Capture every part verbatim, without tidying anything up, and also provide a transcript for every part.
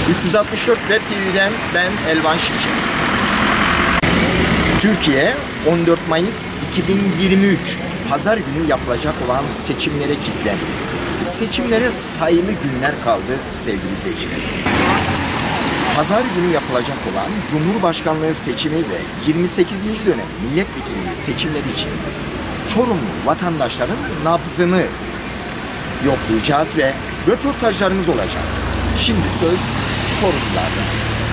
üç yüz altmış dört Web T V'den ben Elvan Şimşek. Türkiye on dört Mayıs iki bin yirmi üç Pazar günü yapılacak olan seçimlere kilitlendi. Seçimlere sayılı günler kaldı sevgili izleyiciler. Pazar günü yapılacak olan Cumhurbaşkanlığı seçimi ve yirmi sekizinci dönem milletvekili seçimleri için Çorumlu vatandaşların nabzını yoklayacağız ve röportajlarımız olacak. Şimdi söz Çorumlularda.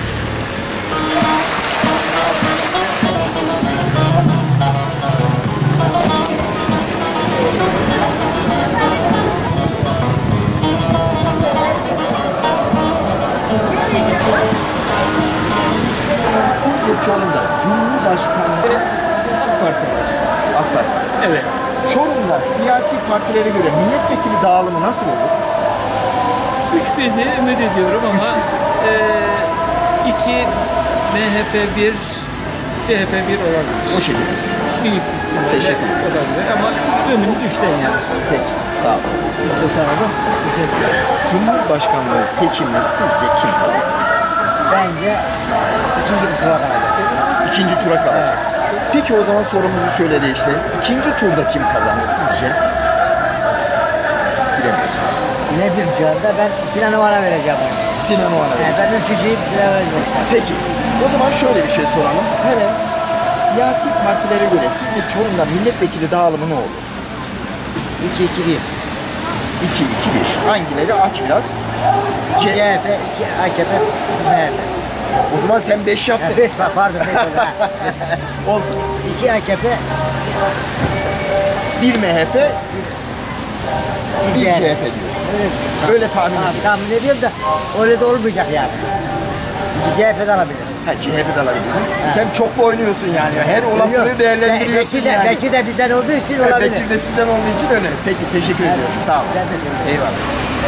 Sizce Çorum'da Cumhurbaşkanlığı AK Parti var. AK Parti. Evet. Çorum'da siyasi partilere göre milletvekili dağılımı nasıl olur? üç bir diye ümit ediyorum ama e, iki M H P bir, C H P bir olabilir. O şekilde düşünüyorsunuz. Büyük ihtimalle Teşekkür ederim. olabilir ama ümit üçten yani. Peki, sağ olun. Siz de sağ olun. Teşekkür ederim. Cumhurbaşkanlığı seçimini sizce kim kazanır? Bence ikinci bir tura kalacak. İkinci tura kalacak. Peki o zaman sorumuzu şöyle değiştirelim. İkinci turda kim kazanır sizce? Bilemiyorsunuz. Ne bileyim şu anda ben Sinan Oğan'a vereceğim. Sinan Oğan'a Yani vereceğiz. ben ülkücüyüm, Sinan Oğan'a vereceğim. Peki, o zaman şöyle bir şey soralım. Hemen siyasi partilere göre sizce Çorum'da milletvekili dağılımı ne olur? iki iki bir. iki iki bir. Hangileri? Aç biraz. C H P, iki A K P, M H P. O zaman sen beş yaptın. Ya beş, pardon beş oldu ha. Olsun. iki A K P, Bir M H P, bir bir C H P. C H P diyorsun. Evet. Öyle tahmin Tamam, ediyorum. tahmin ediyorum da öyle de olmayacak yani. İki C H P'de alabilir. Ha, C H P'de alabilir. Sen çok mu oynuyorsun yani? Her olasılığı Yok. değerlendiriyorsun belki de, yani. Belki de bizden olduğu için Evet, olabilir. belki de sizden olduğu için öyle. Peki, teşekkür Evet. ediyorum. Sağ olun. Ben teşekkür ederim. Eyvallah.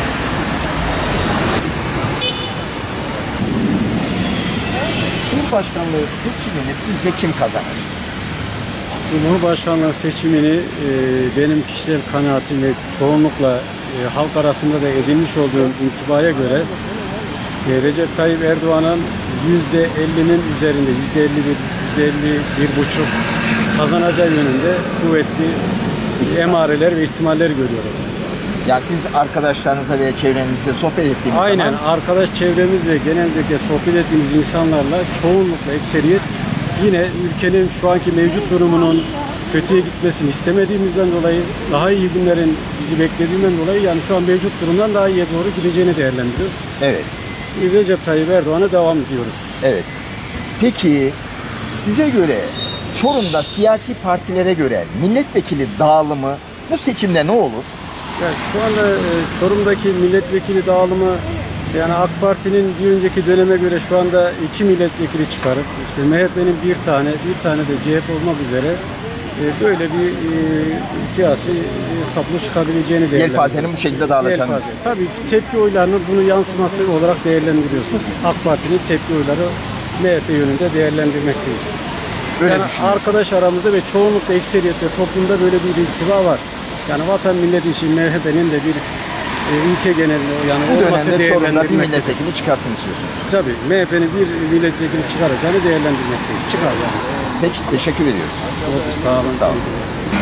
Cumhurbaşkanlığı seçimini sizce kim kazanır? Cumhurbaşkanlığı seçimini e, benim kişisel kanaatim ve çoğunlukla e, halk arasında da edinmiş olduğum intibaya göre e, Recep Tayyip Erdoğan'ın yüzde ellinin üzerinde, yüzde elli bir, yüzde elli bir buçuk kazanacağı yönünde kuvvetli emareler ve ihtimaller görüyorum. Ya siz arkadaşlarınızla ve çevrenizle sohbet ettiğiniz Aynen, zaman arkadaş çevremiz ve genellikle sohbet ettiğimiz insanlarla çoğunlukla ekseriyet yine ülkenin şu anki mevcut durumunun kötüye gitmesini istemediğimizden dolayı, daha iyi günlerin bizi beklediğinden dolayı yani şu an mevcut durumdan daha iyiye doğru gideceğini değerlendiriyoruz. evet, Recep Tayyip Erdoğan'a devam ediyoruz. evet. Peki size göre Çorum'da siyasi partilere göre milletvekili dağılımı bu seçimde ne olur? Yani şu anda e, Çorum'daki milletvekili dağılımı yani AK Parti'nin bir önceki döneme göre şu anda iki milletvekili çıkarıp işte M H P'nin bir tane, bir tane de C H P olmak üzere e, böyle bir e, siyasi e, tablo çıkabileceğini değerlendiriyoruz. Yelpazenin bu şekilde dağılacağını. Yelpaze. Tabii ki tepki oylarının bunu yansıması olarak değerlendiriyorsun. AK Parti'nin tepki oyları M H P yönünde değerlendirmekteyiz. Öyle Yani düşünüyorsun. arkadaş aramızda ve çoğunlukla ekseriyetle toplumda böyle bir intiba var. Yani vatan millet için M H P'nin de bir e, ülke genelinde yani Bu olması dönemde Çorum'da bir değerlendirilmektedir. milletvekili çıkarsın istiyorsunuz. Tabii M H P'nin bir milletvekili çıkaracağını değerlendirmekteyiz. Çıkar yani. Peki, teşekkür ediyoruz. Oldu, sağ olun. Sağ olun.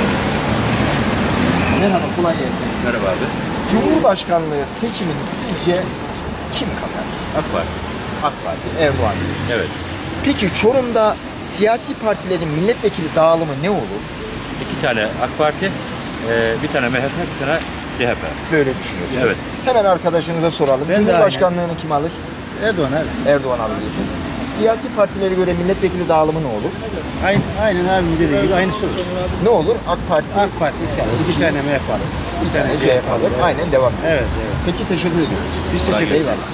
Merhaba, kolay gelsin. Merhaba abi. Cumhurbaşkanlığı seçimini sizce kim kazanır? AK Parti. AK Parti, Erdoğan diyorsunuz. Evet. Peki Çorum'da siyasi partilerin milletvekili dağılımı ne olur? İki tane AK Parti, e, bir tane M H P, bir tane C H P. Böyle düşünüyorsunuz. Evet. Hemen arkadaşınıza soralım. Ben de Cumhurbaşkanlığını kim alır? Erdoğan abi. Erdoğan alır diyorsun. Siyasi partilere göre milletvekili dağılımı ne olur? Aynen, aynen abim dediği gibi aynısı olur. Ne olur? AK Parti, AK Parti iki tane, bir tane M H P alır. bir tane C H P alır. Aynen devam ediyoruz. Evet, evet. Peki, teşekkür ediyoruz. Biz teşekkür ederiz. Eyvallah.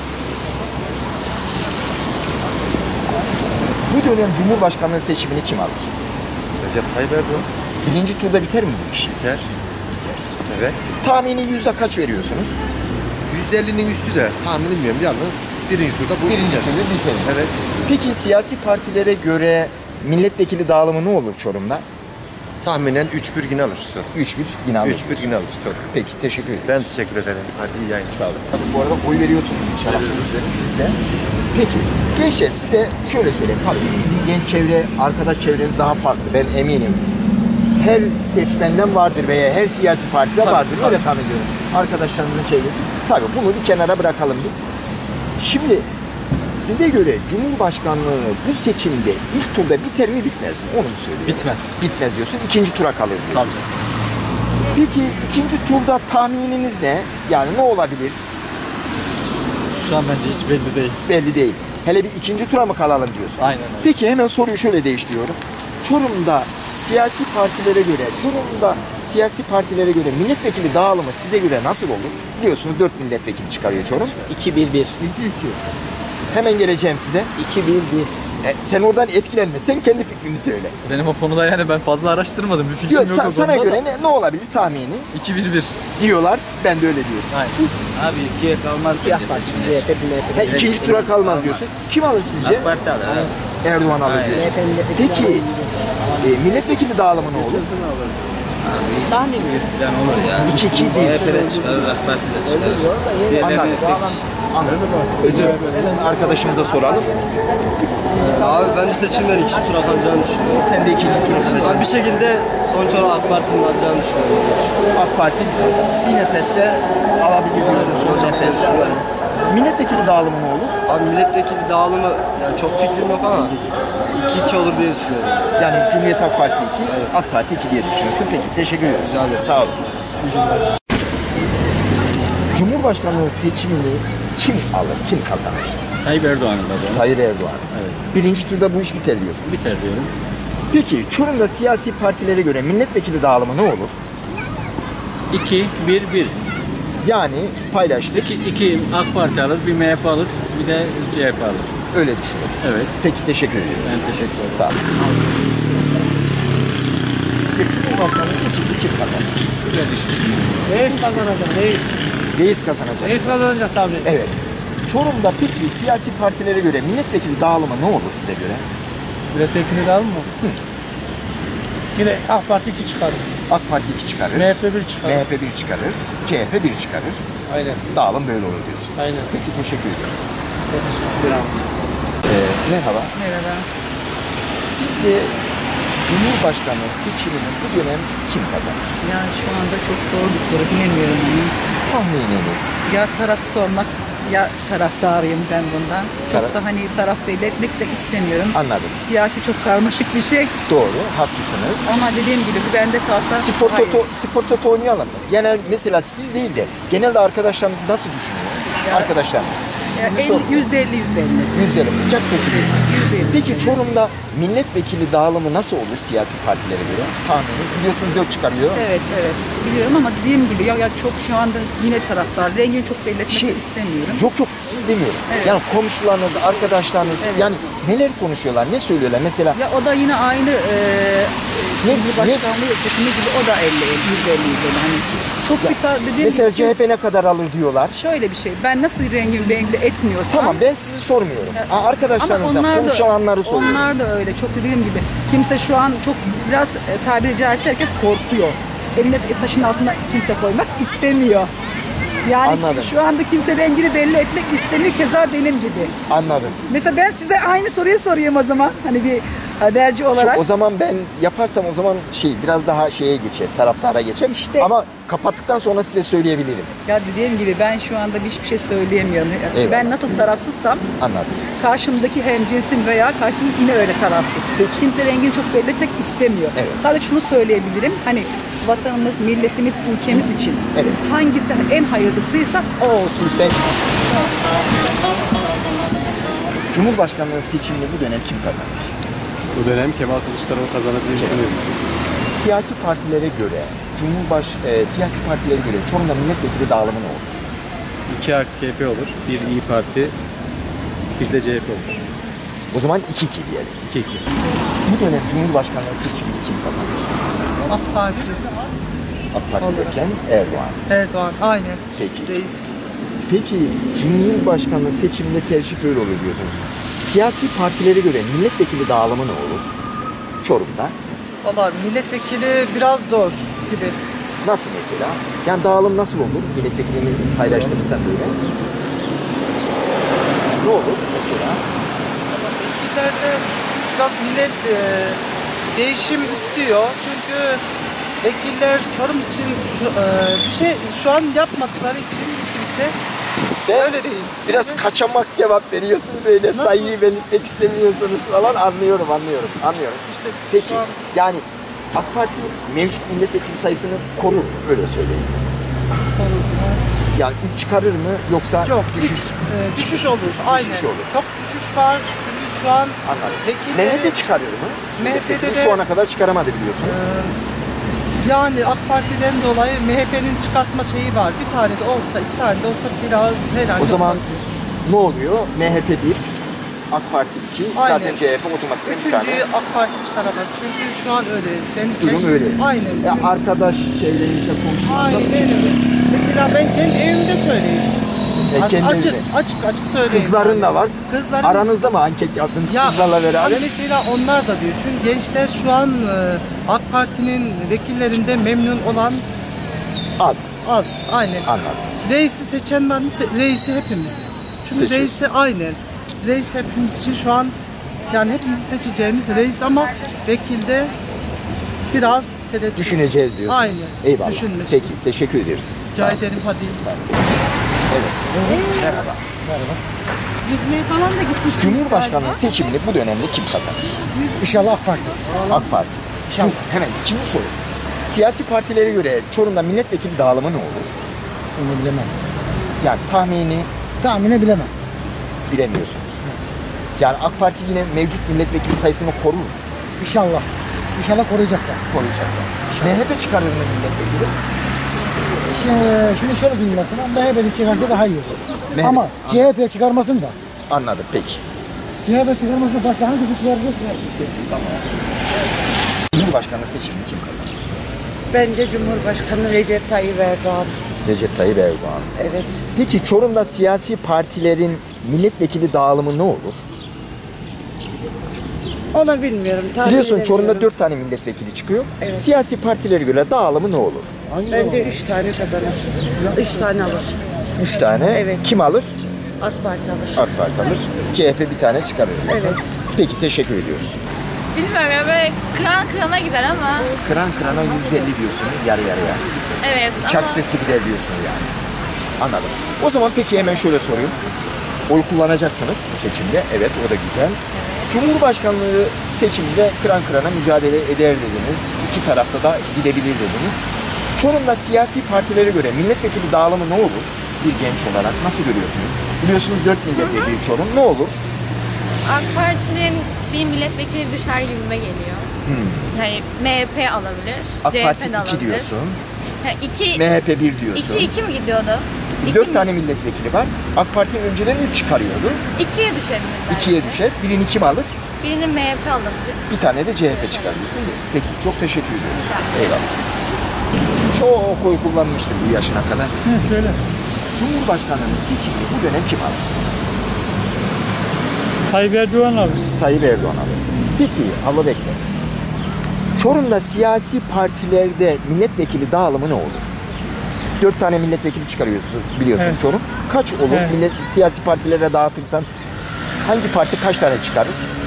Bu dönem Cumhurbaşkanlığı seçimini kim alır? Recep Tayyip Erdoğan Birinci turda biter mi bu iş? biter. Evet. Tahmini yüzde kaç veriyorsunuz? yüzde ellinin üstü de tahmin bilmiyorum. Yalnız birinci turda bu Birinci biter. turda biter. Evet. Peki siyasi partilere göre milletvekili dağılımı ne olur Çorum'da? Tahminen üç bir yine alır. üç bir yine alır. üç bir yine alır. Tabii. Peki teşekkür ederim. Ben teşekkür ederim. Hadi iyi yayınlar. Sağ olun. Bu arada oy veriyorsunuz inşallah. Siz de. Peki gençler size şöyle söyleyeyim. Tabii sizin genç çevre, arkadaş çevreniz daha farklı. Ben eminim. Her seçmenden vardır veya her siyasi partide Tabii, vardır. tabii. Öyle tahmin ediyorum. Arkadaşlarımızın çevresi. Tabii bunu bir kenara bırakalım biz. Şimdi size göre Cumhurbaşkanlığı bu seçimde ilk turda biter mi bitmez mi? Onu mu söylüyorum? Bitmez. Bitmez diyorsun. İkinci tura kalır diyorsun. Tabii. Peki ikinci turda tahmininiz ne? Yani ne olabilir? Şu an bence hiç belli değil. Belli değil. Hele bir ikinci tura mı kalalım diyorsun? Aynen öyle. Peki hemen soruyu şöyle değiştiriyorum. Çorum'da siyasi partilere göre, Çorum'da siyasi partilere göre milletvekili dağılımı size göre nasıl olur? Biliyorsunuz dört milletvekili çıkarıyor Çorum. iki bir bir. iki iki. Hemen geleceğim size. iki bir bir. E, sen oradan etkilenme. Sen kendi fikrini söyle. Benim o konuda yani ben fazla araştırmadım. Bir fikrim Diyor, yok sa- o sana konuda göre da. ne, ne olabilir tahmini? iki bir bir. Diyorlar. Ben de öyle diyorum. Aynen. Siz Abi ikiye kalmaz ki seçimde. C H P ha, ikinci tura kalmaz diyorsun. Kim alır sizce? AK Parti alır. Erdoğan alır diyorsun. C H P milletvekili Peki e, milletvekili dağılımı ne olur? falan olur ya. iki iki değil. C H P'de çıkarır, AK Parti'de çıkarır. Anladım. Anladım. Hemen arkadaşımıza soralım. Abi ben de seçimden ikinci tura kalacağını düşünüyorum. Sen de ikinci tura Abi kalacaksın. bir şekilde sonuç olarak AK Parti'nin alacağını düşünüyorum. AK Parti bir nefeste alabilir diyorsun. Son nefeste alır. Milletvekili dağılımı ne olur? Abi milletvekili dağılımı yani çok fikrim yok ama iki iki olur diye düşünüyorum. Yani Cumhuriyet Halk Partisi iki, AK Parti iki diye düşünüyorsun. Peki teşekkür ederiz. Sağ olun. Cumhurbaşkanlığı seçimini kim alır, kim kazanır? Tayyip Erdoğan'ın da Tayyip Erdoğan. Birinci turda bu iş biter diyorsun. biter diyorum. Peki Çorum'da siyasi partilere göre milletvekili dağılımı ne olur? iki bir bir. Yani paylaştık. İki, iki AK Parti alır, bir M H P alır, bir de C H P alır. Öyle düşünüyorsun. Evet. Peki teşekkür ediyoruz. Ben teşekkür ederim. Sağ olun. Peki Cumhurbaşkanlığı seçimini kim kazanır? Reis kazanacak, reis. Reis kazanacak. Reis kazanacak tabii. Evet. Çorum'da peki siyasi partilere göre milletvekili dağılımı ne olur size göre? Milletvekili de mı? Yine AK Parti iki çıkarır. AK Parti iki çıkarır. M H P bir çıkarır. M H P bir çıkarır. C H P bir çıkarır. Aynen. Dağılım böyle olur diyorsunuz. Aynen. Peki teşekkür ediyoruz. Ee, merhaba. Merhaba. Sizce Cumhurbaşkanlığı seçimini bu dönem kim kazanır? Ya şu anda çok zor bir soru, bilemiyorum onu. Tahmininiz. Ya tarafsız olmak ya taraftarıyım ben bundan. Taraf- Çok da hani taraf belli etmek de istemiyorum. Anladım. Siyasi çok karmaşık bir şey Doğru, haklısınız. ama dediğim gibi bu bende kalsa Spor hayır. toto, spor toto oynayalım mı? Genel mesela siz değil de genelde arkadaşlarınız nasıl düşünüyor? Ya- Arkadaşlarınız. Ya Sizi el- sorun. yüzde elli yüzde elli. Yüzleri bıçak sökülüyorsunuz. Yüzde elli. Peki Çorum'da milletvekili dağılımı nasıl olur siyasi partilere göre? Tahmini. Biliyorsunuz dört çıkarıyor. Evet evet biliyorum ama dediğim gibi ya, ya çok şu anda yine taraftar. Rengini çok belli etmek Şey- de istemiyorum. Yok yok siz demiyorum. Evet. Yani komşularınız, arkadaşlarınız Evet. yani neler konuşuyorlar, ne söylüyorlar mesela? Ya o da yine aynı e, Ne- Cumhurbaşkanlığı seçimi gibi o da elli elli yüzde elli yüzde elli. Hani çok bir tar- dediğim Mesela gibi C H P ne kadar alır diyorlar. şöyle bir şey. Ben nasıl rengimi belli etmiyorsam Tamam ben sizi sormuyorum. Ya, Ha, ama arkadaşlarınızdan onlar da, konuşulanları soruyorum. onlar da öyle. Çok dediğim gibi. Kimse şu an çok biraz e, tabiri caizse herkes korkuyor. Eline taşın altına kimse koymak istemiyor. Yani şu, Anladım. şu anda kimse rengini belli etmek istemiyor. Keza benim gibi. Anladım. Mesela ben size aynı soruyu sorayım o zaman. Hani bir haberci olarak. Şu, o zaman ben yaparsam o zaman şey biraz daha şeye geçer, taraftara geçer. İşte- Ama kapattıktan sonra size söyleyebilirim. Ya dediğim gibi ben şu anda hiçbir şey söyleyemiyorum. Eyvallah. Ben nasıl tarafsızsam Anladım. karşımdaki hemcinsim veya karşımdaki yine öyle tarafsız. Peki. Kimse rengini çok belli etmek istemiyor. Evet. Sadece şunu söyleyebilirim. Hani vatanımız, milletimiz, ülkemiz için Evet. hangisi en hayırlısıysa o olsun. Ben... Cumhurbaşkanlığı seçimini bu dönem kim kazanır? Bu dönem Kemal Kılıçdaroğlu kazanır diye düşünüyorum. Siyasi partilere göre, Cumhurbaş e, siyasi partilere göre Çorum'da milletvekili dağılımı ne olur? İki A K P olur, bir İYİ Parti, bir de C H P olur. O zaman iki iki diyelim. iki iki. Bu dönem Cumhurbaşkanlığı seçimini kim kazanır? AK Parti, AK Parti derken Erdoğan. Erdoğan, aynen. Peki. Reis. Peki Cumhurbaşkanlığı seçiminde tercih böyle olur diyorsunuz. Siyasi partilere göre milletvekili dağılımı ne olur? Çorum'da. Valla milletvekili biraz zor gibi. Nasıl mesela? Yani dağılım nasıl olur? Milletvekilini paylaştırırsan böyle. Ne olur mesela? Vekillerde biraz millet e, değişim istiyor. Çünkü vekiller Çorum için şu, e, bir şey şu an yapmadıkları için hiç kimse öyle değil. Biraz kaçamak cevap veriyorsun böyle Nasıl? sayıyı belirtmek istemiyorsunuz falan anlıyorum anlıyorum anlıyorum. İşte peki şu an- yani AK Parti mevcut milletvekili sayısını korur öyle söyleyeyim. Yani üç çıkarır mı yoksa Yok, düşüş? E, düşüş olur. Aynen. olur. Çok düşüş var. Çünkü şu an Anladım. vekilleri- M H P çıkarıyor mu? M H P'de Milletvekili de- şu ana kadar çıkaramadı biliyorsunuz. yani AK Parti'den dolayı M H P'nin çıkartma şeyi var. Bir tane de olsa, iki tane de olsa biraz herhalde. O zaman olabilir. ne oluyor? M H P bir, AK Parti iki, Aynen. zaten C H P otomatikman bir tane. Üçüncüyü AK Parti çıkaramaz. Çünkü şu an öyle. Ben, Durum ben- öyle. Aynen. Ya arkadaş şeylerinizle konuşmanızda Aynen öyle. Mesela ben kendi evimde söyleyeyim. E, A- kendi açık, evinde. açık açık söyleyeyim. Kızların yani. da var. Kızların Aranızda mı anket yaptınız ya, kızlarla beraber? hani mesela onlar da diyor. Çünkü gençler şu an e, AK Parti'nin vekillerinde memnun olan Az. az. Aynen. Anladım. Reisi seçen var mı? Se- Reisi hepimiz. Çünkü Seçiyoruz. reisi aynen. Reis hepimiz için şu an yani hepimiz seçeceğimiz reis ama vekilde biraz tereddüt. Düşüneceğiz diyorsunuz. Aynen. Eyvallah. Düşünmüş. Peki teşekkür ediyoruz. Rica ederim hadi. Evet. Merhaba. Yüzmeye falan da gitmiş. Cumhurbaşkanlığı seçimini bu dönemde kim kazanır? İnşallah AK Parti. AK Parti. İnşallah. Dur, hemen ikinci soru. Siyasi partilere göre Çorum'da milletvekili dağılımı ne olur? Onu bilemem. Yani tahmini Tahmine bilemem. bilemiyorsunuz. Yani AK Parti yine mevcut milletvekili sayısını korur mu? İnşallah. İnşallah koruyacaklar. Koruyacaklar. M H P çıkarır mı milletvekili? Şimdi, şimdi şöyle diyeyim mesela. M H P'de çıkarsa daha iyi olur. M H P Ama C H P çıkarmasın da. Anladım peki. C H P çıkarmasın da başka hangisi çıkarırsa Cumhurbaşkanlığı seçimini kim kazanır? Bence Cumhurbaşkanı Recep Tayyip Erdoğan. Recep Tayyip Erdoğan. Evet. Peki Çorum'da siyasi partilerin milletvekili dağılımı ne olur? Onu bilmiyorum. tahmin Biliyorsun Çorum'da edemiyorum. dört tane milletvekili çıkıyor. Evet. Siyasi partilere göre dağılımı ne olur? Bence üç tane kazanır. Üç tane alır. Üç tane. Evet. Kim alır? AK Parti alır. AK Parti alır. C H P bir tane çıkarır. Evet. Peki teşekkür ediyoruz. Bilmiyorum ya böyle kıran kırana gider ama Kıran kırana yüz elli diyorsun yarı yarıya. evet Çak ama sırtı gider diyorsun yani. Anladım. O zaman peki hemen şöyle sorayım. Oy kullanacaksınız bu seçimde. Evet o da güzel. Cumhurbaşkanlığı seçiminde kıran kırana mücadele eder dediniz. İki tarafta da gidebilir dediniz. Çorum'da siyasi partilere göre milletvekili dağılımı ne olur? Bir genç olarak nasıl görüyorsunuz? Biliyorsunuz dört milletvekili Çorum. Ne olur? AK Parti'nin bir milletvekili düşer gibime geliyor. Hmm. Yani M H P alabilir, AK C H Parti P de alabilir. iki diyorsun. Ha, iki, M H P bir diyorsun. iki, iki mi gidiyordu? İki Dört mi? tane milletvekili var. AK Parti önceden üç çıkarıyordu. İkiye düşebilir belki. İkiye düşer. Birini kim alır? Birini M H P alabilir. Bir tane de C H P çıkarıyorsun. Peki çok teşekkür ediyoruz. Eyvallah. Çok oy kullanmıştım bu yaşına kadar. Hı, söyle. Cumhurbaşkanlığının seçimini bu dönem kim alır? Tayyip Erdoğan alır. Tayyip Erdoğan alır. Peki Allah bekle. Çorum'da siyasi partilerde milletvekili dağılımı ne olur? Dört tane milletvekili çıkarıyorsun biliyorsun Evet. Çorum. Kaç olur? Evet. Millet, siyasi partilere dağıtırsan hangi parti kaç tane çıkarır?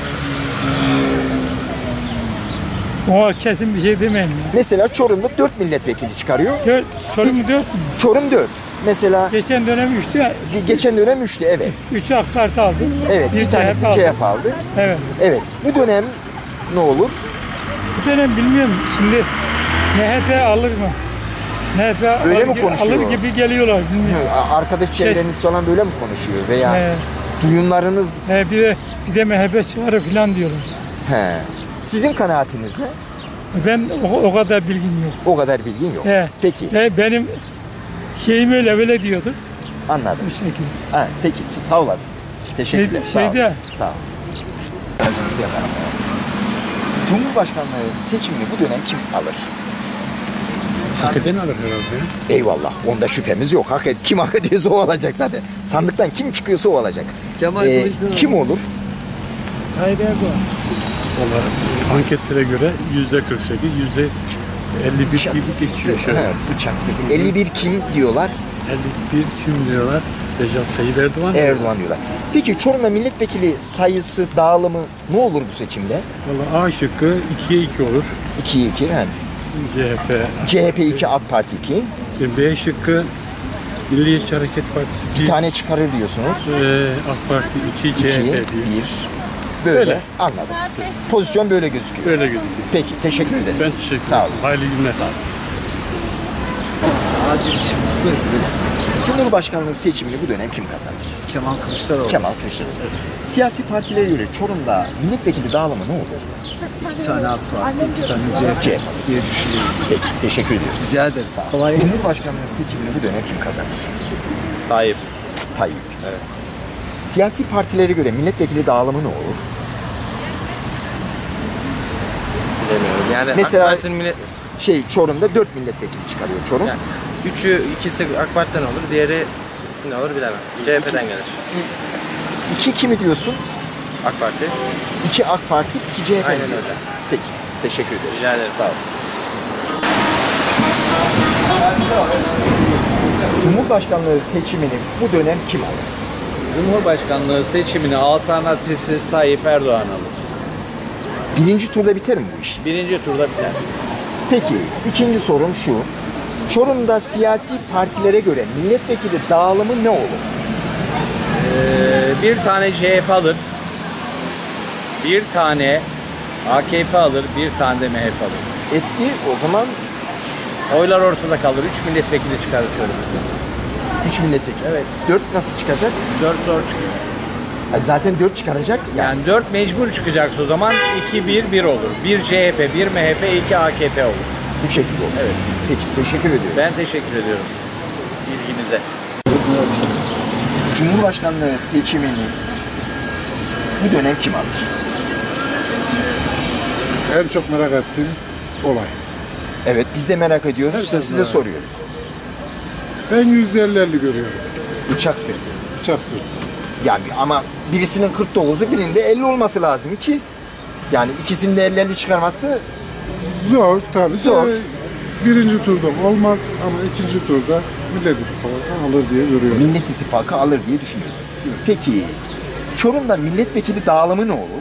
O kesin bir şey demeyin. ya. Mesela Çorum'da dört milletvekili çıkarıyor. Dört, Çorum dört mü? Çorum dört. Mesela Geçen dönem üçtü ya. ge- geçen dönem üçtü evet. Üçü AK Parti aldı. Evet bir, Bir tanesi C H P C H P aldı. Evet. Evet. Bu dönem ne olur? Bu dönem bilmiyorum. Şimdi M H P alır mı? M H P Öyle alır, mi gi- konuşuyor? alır gibi geliyorlar. Bilmiyorum. Hı, Arkadaş çevreniz falan böyle mi konuşuyor? Veya He, duyumlarınız he, bir de bir de M H P çıkarır falan diyorlar. he. Sizin kanaatiniz ne? Ben o, o kadar bilgim yok. O kadar bilgin yok. He. Peki He, benim şeyim öyle böyle diyordu. anladım. Bu şekilde. Ha, peki sağ olasın. Teşekkürler. Şey- sağ ol. şeyde- Sağ ol. Aracınızı yaparım. Cumhurbaşkanlığı seçimini bu dönem kim alır? Hak eden alır herhalde. Eyvallah. Onda şüphemiz yok. Hak et, kim hak ediyorsa o olacak zaten. Sandıktan kim çıkıyorsa o olacak. Kemal Ee, Kılıçdaroğlu. kim olur? Tayyip Erdoğan. olarak anketlere göre yüzde kırk sekiz, yüzde elli bir Bıçak gibi sıktı. geçiyor şu an. Ha, bıçak sıktı. elli bir kim diyorlar? elli bir kim diyorlar? Recep Tayyip Erdoğan. Erdoğan diyorlar. Peki Çorum'da milletvekili sayısı, dağılımı ne olur bu seçimde? Valla A şıkkı ikiye iki olur. ikiye iki hem. C H P. C H P iki, AK Parti iki. B şıkkı Milliyetçi Hareket Partisi Bir bir. tane çıkarır diyorsunuz. Ee, AK Parti iki, C H P iki, bir. bir. Böyle. Öyle. Anladım. Pozisyon böyle gözüküyor. Öyle gözüküyor. Peki, teşekkür ederiz. Ben teşekkür ederim. Sağ olun. Hayırlı günler. Sağ olun. Acil işim. Buyurun. Cumhurbaşkanlığı seçimini bu dönem kim kazanır? Kemal Kılıçdaroğlu. Kemal Kılıçdaroğlu. Siyasi partilere göre Çorum'da milletvekili dağılımı ne olur? İki tane AK Parti, iki tane C H P C H P diye düşünüyorum. Peki, teşekkür ediyoruz. Rica ederim. Sağ olun. Cumhurbaşkanlığı seçimini bu dönem kim kazanır? Tayyip. Tayyip. Evet. Siyasi partilere göre milletvekili dağılımı ne olur? Bilemiyorum. Yani Mesela- AK Parti'nin millet... Şey, Çorum'da dört milletvekili çıkarıyor Çorum. Yani üçü, ikisi AK Parti'den olur, diğeri ne olur bilemem. C H P'den gelir. İki kimi diyorsun? AK Parti. İki AK Parti, iki C H P Aynen diyorsun. öyle. Peki, teşekkür ederiz. Rica ederim. Sağ olun. Cumhurbaşkanlığı seçimini bu dönem kim alır? Cumhurbaşkanlığı seçimini alternatifsiz Tayyip Erdoğan alır. Birinci turda biter mi bu iş? Birinci turda biter. Peki, ikinci sorum şu. Çorum'da siyasi partilere göre milletvekili dağılımı ne olur? Ee, bir tane C H P alır. Bir tane A K P alır. Bir tane de M H P alır. Etti, o zaman Oylar ortada kalır. Üç milletvekili çıkarır Çorum'da. üç milletvekili. Evet. dört nasıl çıkacak? Dört zor çıkıyor. Ha, zaten dört çıkaracak. Yani, Yani dört mecbur çıkacaksa o zaman iki bir bir olur. Bir C H P, bir M H P, iki A K P olur. bu şekilde olur. Evet. Peki, teşekkür ediyoruz. Ben teşekkür ediyorum ilginize. Cumhurbaşkanlığı seçimini bu dönem kim alır? En çok merak ettiğim olay. Evet, biz de merak ediyoruz. Herkes İşte size merak soruyoruz. Ben yüzde elli elli görüyorum. Bıçak sırtı. Bıçak sırtı. Yani ama birisinin kırk dokuzu, birinde elli olması lazım ki yani ikisinin de elli elli çıkarması Zor tabii. Zor. de Birinci turda olmaz ama ikinci turda Millet İttifakı alır diye görüyorum. Millet İttifakı alır diye düşünüyorsun. Peki Çorum'da milletvekili dağılımı ne olur?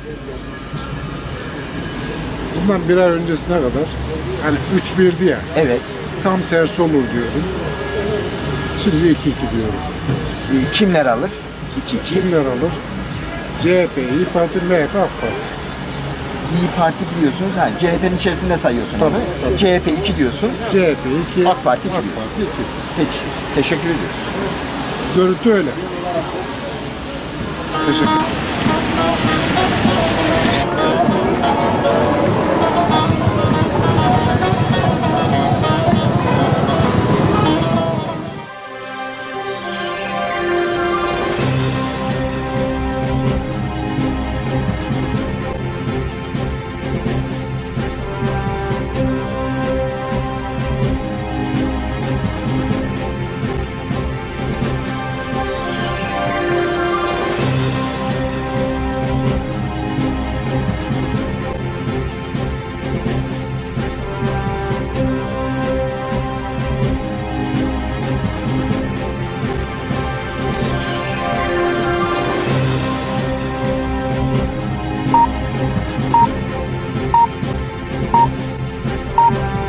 Bundan bir ay öncesine kadar hani üç birdi ya. Evet. Tam tersi olur diyordum. Şimdi iki iki diyorum. E, kimler alır? iki iki. Kimler alır? C H P, İYİ Parti, M H P, AK Parti. İYİ Parti biliyorsunuz. Ha, C H P'nin içerisinde sayıyorsun Tabii, onu. tabii. C H P iki diyorsun. C H P iki, AK Parti iki AK diyorsun. Parti iki. Peki. Teşekkür ediyoruz. Görüntü öyle. Teşekkür ederim.